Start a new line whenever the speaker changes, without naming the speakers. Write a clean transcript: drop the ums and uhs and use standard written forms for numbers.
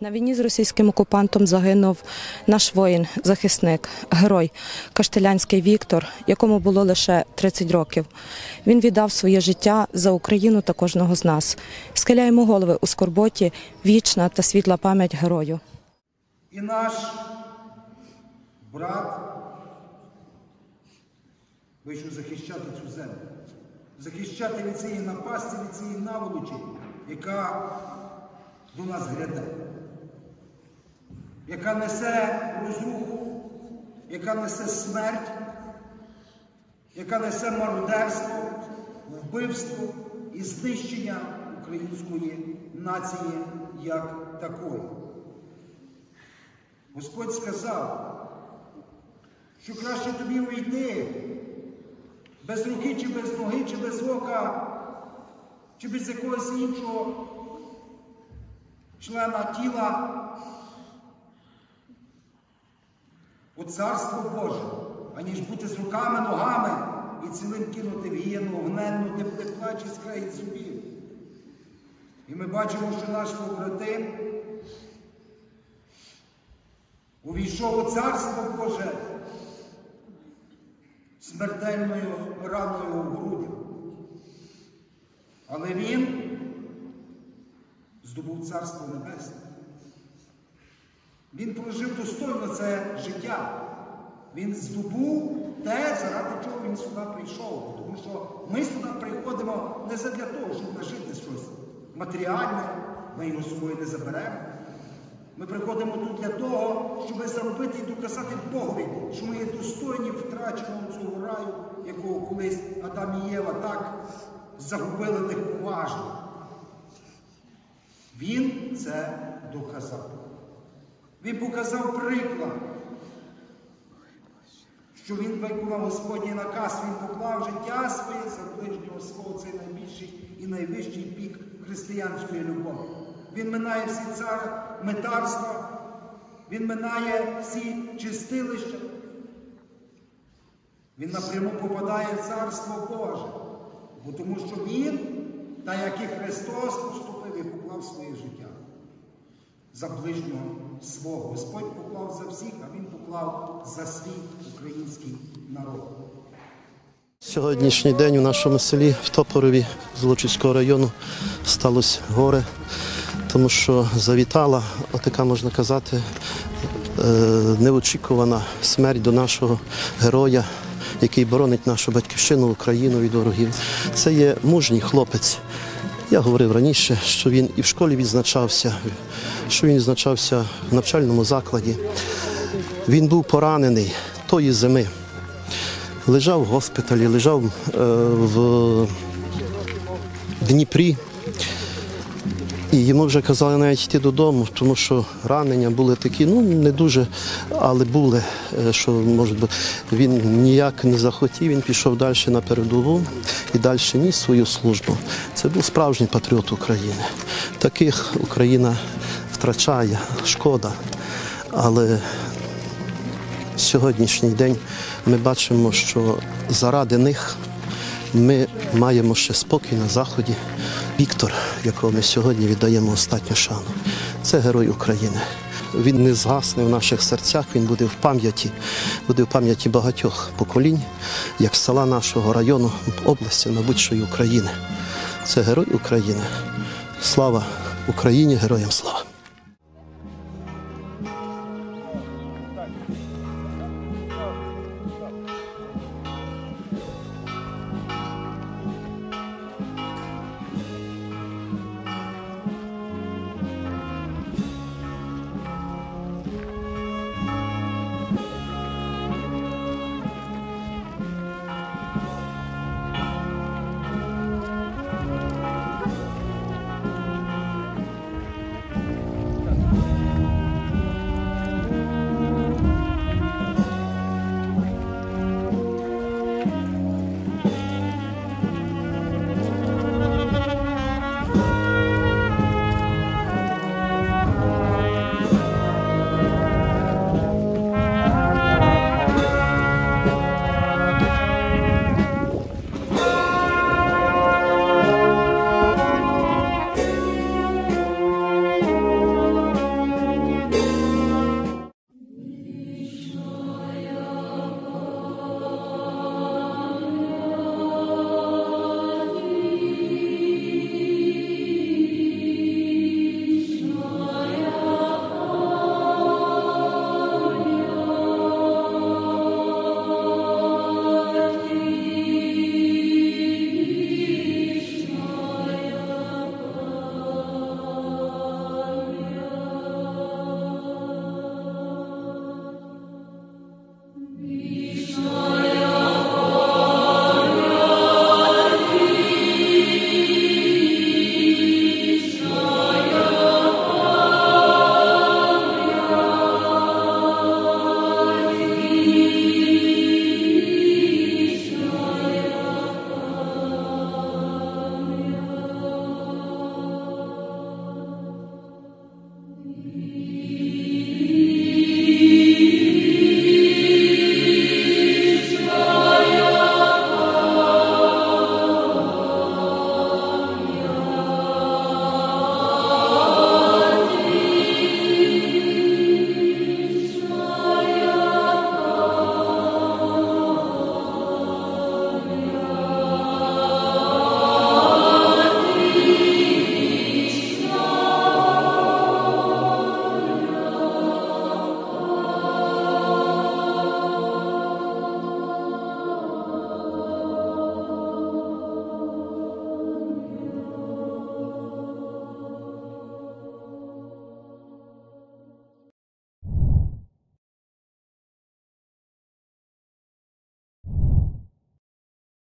На війні з російським окупантом загинув наш воїн, захисник, герой Каштелянський Віктор, якому було лише 30 років. Він віддав своє життя за Україну та кожного з нас. Схиляємо голови у скорботі, вічна та світла пам'ять герою.
І наш брат вийшов захищати цю землю, захищати від цієї напасті, від цієї наволочі, яка до нас гряде, яка несе розруху, яка несе смерть, яка несе мародерство, вбивство і знищення української нації як такої. Господь сказав, що краще тобі увійти без руки, чи без ноги, чи без ока, чи без якогось іншого члена тіла у Царство Боже, аніж бути з руками, ногами і цілим кинути в гієну огненну, де буде плач і скрегіт зубів. І ми бачимо, що наш побратим увійшов у Царство Боже смертельною раною у грудях. Але він здобув Царство Небесне. Він прожив достойно це життя. Він здобув те, заради чого він сюди прийшов. Тому що ми сюди приходимо не задля того, щоб нажити щось матеріальне, ми його з собою не заберемо. Ми приходимо тут для того, щоб заробити і доказати Богові, що ми є достойні втраченого цього раю, якого колись Адам і Єва так загубили легковажно. Він це доказав. Він показав приклад, що він виконав Господній наказ, він поклав життя своє за ближнього свого, цей найбільший і найвищий пік християнської любові. Він минає всі метарства, він минає всі чистилища. Він напряму попадає в Царство Боже, бо тому що він, так як і Христос, поступив і поклав своє життя за ближнього свого. Господь поклав за всіх, а він поклав за свій український народ.
Сьогоднішній день у нашому селі в Топорові Золочівського району сталося горе, тому що завітала, отака, можна казати, неочікувана смерть до нашого героя, який боронить нашу батьківщину, Україну від ворогів. Це є мужній хлопець. Я говорив раніше, що він і в школі відзначався, що він відзначався в навчальному закладі. Він був поранений тої зими. Лежав в госпіталі, лежав в Дніпрі. І йому вже казали навіть йти додому, тому що ранення були такі, не дуже, але були, що, може бути, він ніяк не захотів, він пішов далі на передову і далі ніс свою службу. Це був справжній патріот України. Таких Україна втрачає, шкода. Але сьогоднішній день ми бачимо, що заради них ми маємо ще спокій на Заході. Віктор, якого ми сьогодні віддаємо останню шану, це герой України. Він не згасне в наших серцях, він буде в пам'яті багатьох поколінь, як села нашого району, області, мабуть, що й України. Це герой України. Слава Україні, героям слава!